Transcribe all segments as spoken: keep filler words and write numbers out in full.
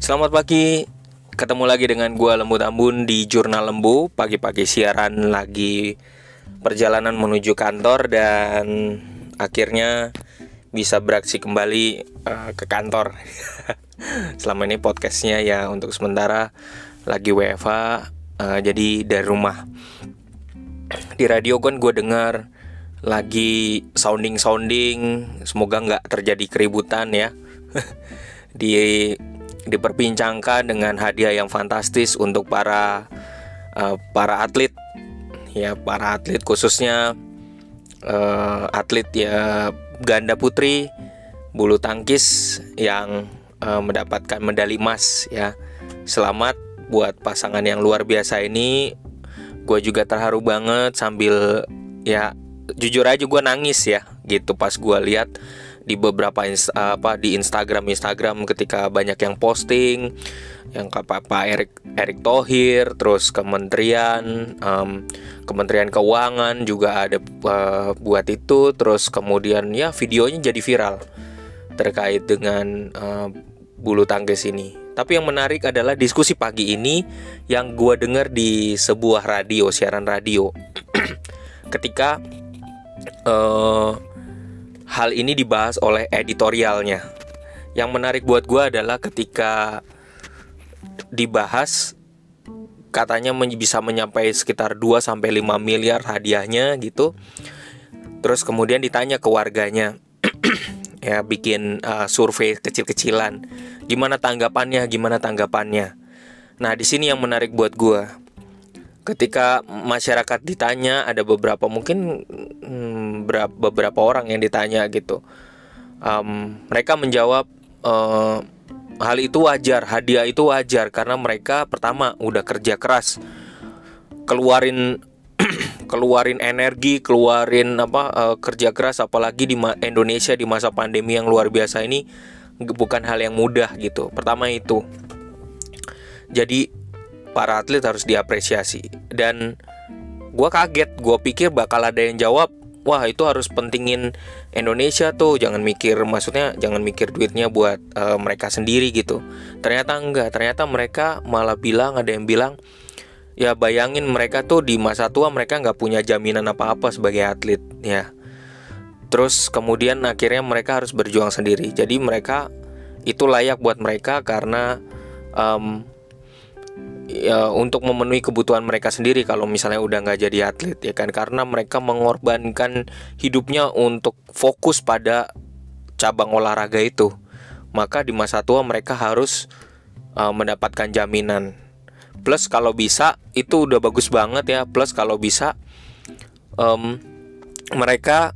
Selamat pagi, ketemu lagi dengan gua Lembu Tambun di Jurnal Lembu. Pagi-pagi siaran lagi perjalanan menuju kantor dan akhirnya bisa beraksi kembali uh, ke kantor. Selama ini podcastnya ya untuk sementara lagi W F H, uh, jadi dari rumah. Di radio kan gue dengar lagi sounding-sounding, semoga nggak terjadi keributan ya. di diperbincangkan dengan hadiah yang fantastis untuk para uh, para atlet ya para atlet khususnya uh, atlet ya ganda putri bulu tangkis yang uh, mendapatkan medali emas ya. Selamat buat pasangan yang luar biasa ini. Gue juga terharu banget sambil ya jujur aja gue nangis ya gitu pas gue lihat di beberapa inst- apa di Instagram Instagram ketika banyak yang posting yang Pak Erick Erick Thohir, terus Kementerian um, Kementerian Keuangan juga ada uh, buat itu, terus kemudian ya videonya jadi viral terkait dengan uh, bulu tangkis ini. Tapi yang menarik adalah diskusi pagi ini yang gue dengar di sebuah radio, siaran radio ketika uh, hal ini dibahas oleh editorialnya. Yang menarik buat gue adalah ketika dibahas katanya bisa mencapai sekitar dua sampai lima miliar hadiahnya gitu. Terus kemudian ditanya ke warganya ya bikin uh, survei kecil-kecilan. Gimana tanggapannya? Gimana tanggapannya? Nah, di sini yang menarik buat gue. Ketika masyarakat ditanya, ada beberapa mungkin hmm, beberapa orang yang ditanya gitu, um, mereka menjawab uh, hal itu wajar, hadiah itu wajar karena mereka pertama udah kerja keras, keluarin keluarin energi, keluarin apa uh, kerja keras, apalagi di Indonesia di masa pandemi yang luar biasa ini bukan hal yang mudah gitu. Pertama itu, jadi para atlet harus diapresiasi. Dan gue kaget, gue pikir bakal ada yang jawab, wah itu harus pentingin Indonesia tuh, jangan mikir, maksudnya jangan mikir duitnya buat uh, mereka sendiri gitu. Ternyata enggak, ternyata mereka malah bilang, ada yang bilang, ya bayangin mereka tuh di masa tua mereka nggak punya jaminan apa-apa sebagai atlet ya. Terus kemudian akhirnya mereka harus berjuang sendiri. Jadi mereka itu layak buat mereka karena um, ya untuk memenuhi kebutuhan mereka sendiri kalau misalnya udah nggak jadi atlet ya kan, karena mereka mengorbankan hidupnya untuk fokus pada cabang olahraga itu. Maka di masa tua mereka harus uh, mendapatkan jaminan. Plus kalau bisa itu udah bagus banget ya. Plus kalau bisa um, mereka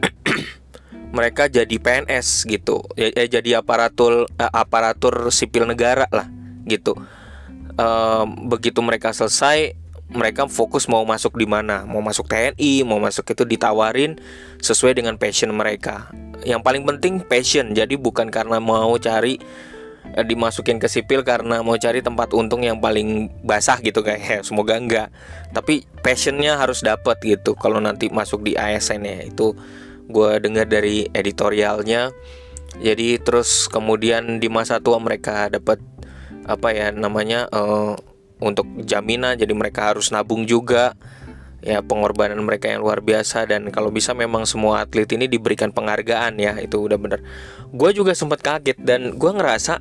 mereka jadi P N S gitu ya, ya jadi aparatur uh, aparatur sipil negara lah gitu. Uh, begitu mereka selesai, mereka fokus mau masuk di mana, mau masuk T N I, mau masuk itu ditawarin sesuai dengan passion mereka. Yang paling penting passion, jadi bukan karena mau cari uh, dimasukin ke sipil karena mau cari tempat untung yang paling basah gitu kayak. Semoga enggak. Tapi passionnya harus dapat gitu. Kalau nanti masuk di A S N ya, itu gue dengar dari editorialnya. Jadi terus kemudian di masa tua mereka dapat apa ya namanya uh, untuk jaminan, jadi mereka harus nabung juga ya, pengorbanan mereka yang luar biasa. Dan kalau bisa memang semua atlet ini diberikan penghargaan ya, itu udah bener. Gue juga sempat kaget dan gue ngerasa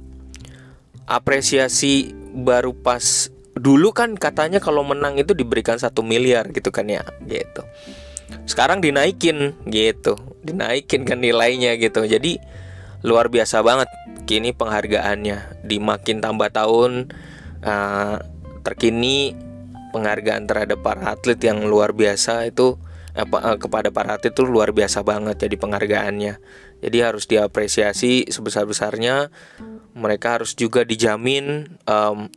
apresiasi baru pas dulu kan katanya kalau menang itu diberikan satu miliar gitu kan ya gitu. Sekarang dinaikin gitu, dinaikin kan nilainya gitu. Jadi luar biasa banget kini penghargaannya. Di makin tambah tahun uh, terkini penghargaan terhadap para atlet yang luar biasa itu apa, uh, kepada para atlet itu luar biasa banget jadi penghargaannya. Jadi harus diapresiasi sebesar-besarnya. Mereka harus juga dijamin um,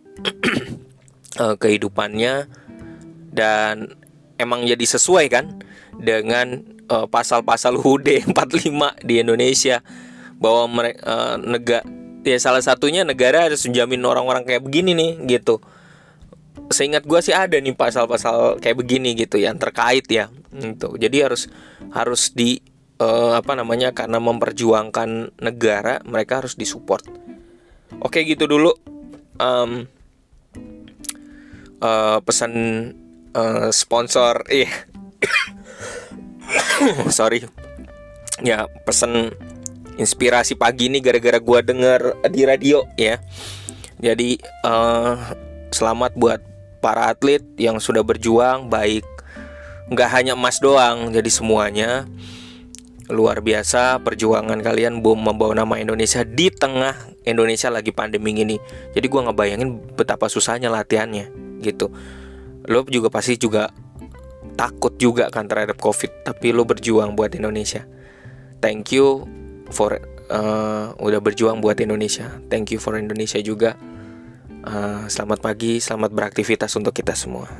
uh, kehidupannya, dan emang jadi sesuai kan dengan uh, pasal-pasal U U D empat puluh lima di Indonesia, bahwa mereka uh, negara ya salah satunya negara harus menjamin orang-orang kayak begini nih gitu. Seingat gue sih ada nih pasal-pasal kayak begini gitu yang terkait ya gitu. Jadi harus harus di uh, apa namanya karena memperjuangkan negara, mereka harus disupport. Oke gitu dulu um, uh, pesan uh, sponsor, eh, sorry, ya pesan inspirasi pagi ini gara-gara gua denger di radio ya. Jadi uh, selamat buat para atlet yang sudah berjuang, baik nggak hanya emas doang, jadi semuanya. Luar biasa perjuangan kalian bom membawa nama Indonesia di tengah Indonesia lagi pandemi gini. Jadi gue ngebayangin betapa susahnya latihannya gitu. Lo juga pasti juga takut juga kan terhadap COVID, tapi lo berjuang buat Indonesia. Thank you for uh, udah berjuang buat Indonesia. Thank you for Indonesia juga. uh, Selamat pagi, selamat beraktivitas untuk kita semua.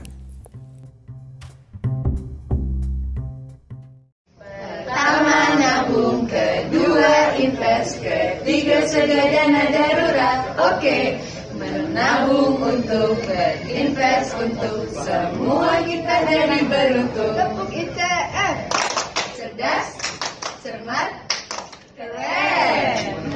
Nabung, kedua invest, ketiga sedia dana darurat. Oke, menabung untuk berinvest untuk semua kita jadi beruntung. Tepuk I T F, cerdas, cermat, keren.